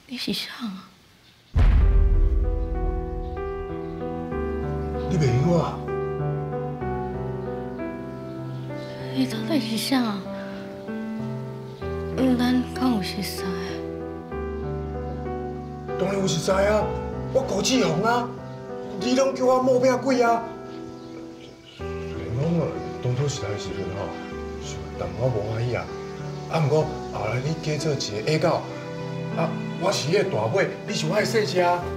你是啥啊？ 你袂晓啊？ 你到底是啥？咱敢有熟识？ 当然有实在啊，我高志宏啊，你拢叫我冒名鬼啊！虽然讲当初时代的时阵吼，但我无欢喜啊。啊，毋过后来你加做一个下狗，啊，我是迄个大尾，你是我的细车。 下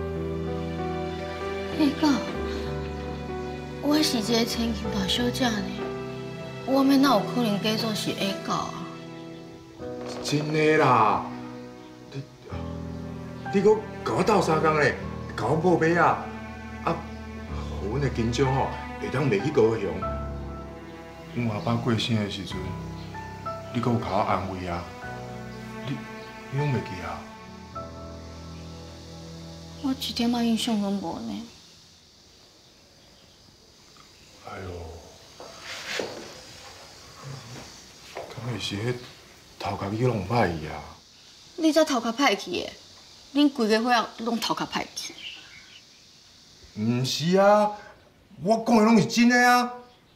狗，我是一个千金大小姐呢，我们哪有可能假做是下狗啊？ 真的啦，你搁甲我斗相共咧，甲我报马啊，啊，互阮的金奖吼会当卖去高雄。阮阿爸过身的时阵，你搁有甲我安慰啊？你拢袂记啊？ 我一点仔印象拢无呢。 哎呦，敢会是迄头壳去弄歹去啊？ 你才头壳歹去的，恁规个伙仔拢头壳歹去。 毋是啊，我讲的拢是真的啊。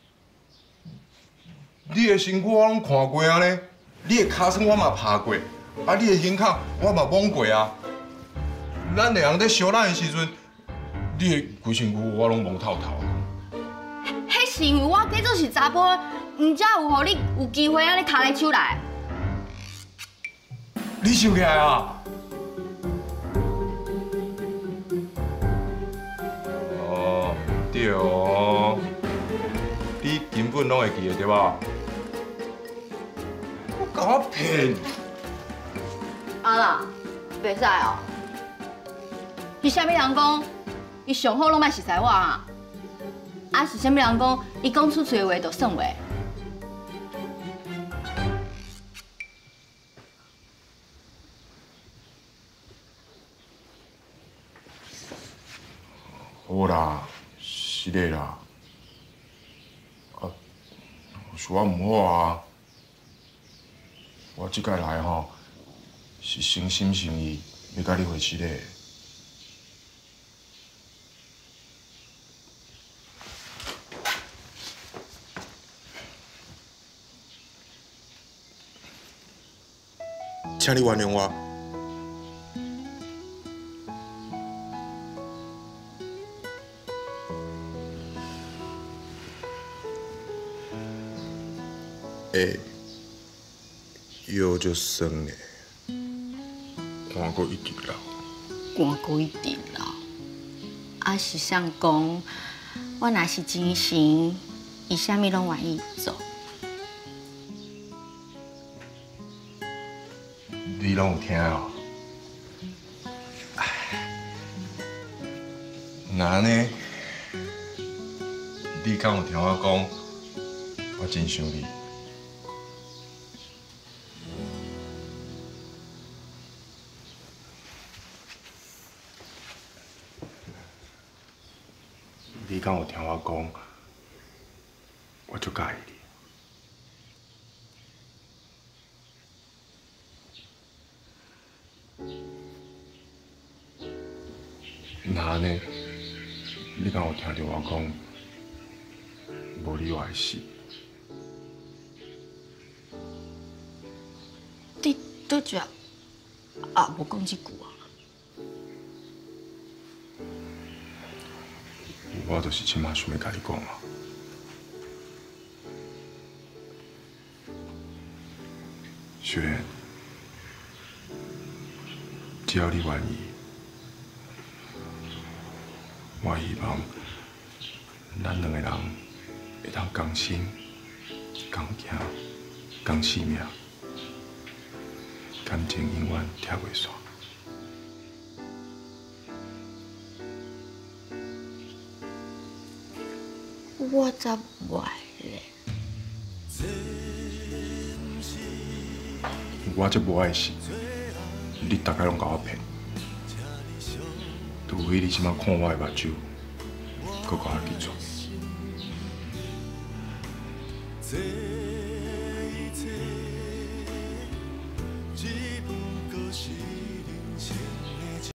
你的身躯我拢看过啊呢，你的骹床我嘛拍过，啊，你的胸口我嘛摸过啊。咱两个在相咱的时阵，你的规身躯我拢摸透透。 迄是因为我假做是查甫，毋才有互你有机会安尼卡咧手来。 你想起来啊？哦，对哦，你根本拢会记得对吧？我甲我骗！ 啊啦，袂使哦。是啥物人讲？伊上好拢莫熟悉我啊！啊是啥物人讲？伊讲出嘴的话就算话。 好啦，是的啦。啊，是我唔好啊。我即届来吼，是诚心诚意要甲你回七个。请你原谅我。药就酸嘞，汗过一直流。 汗过一直流。啊是啥讲？我若是真心，伊啥物拢愿意做。 你拢有听哦？那呢？你敢有听我讲？我真想你。你敢有听我讲？我就介意你。那呢？你敢有听到我讲？无你我会死。 你拄则啊无讲这句啊？ 我就是即马想要甲你讲啊。雪莲，只要你愿意，我希望咱两个人会当共生、共行、共性命，感情永远拆袂散。 我才不爱咧。 我这无爱是，你大概拢甲我骗，除非你即马看我的目睭，搁甲我记住。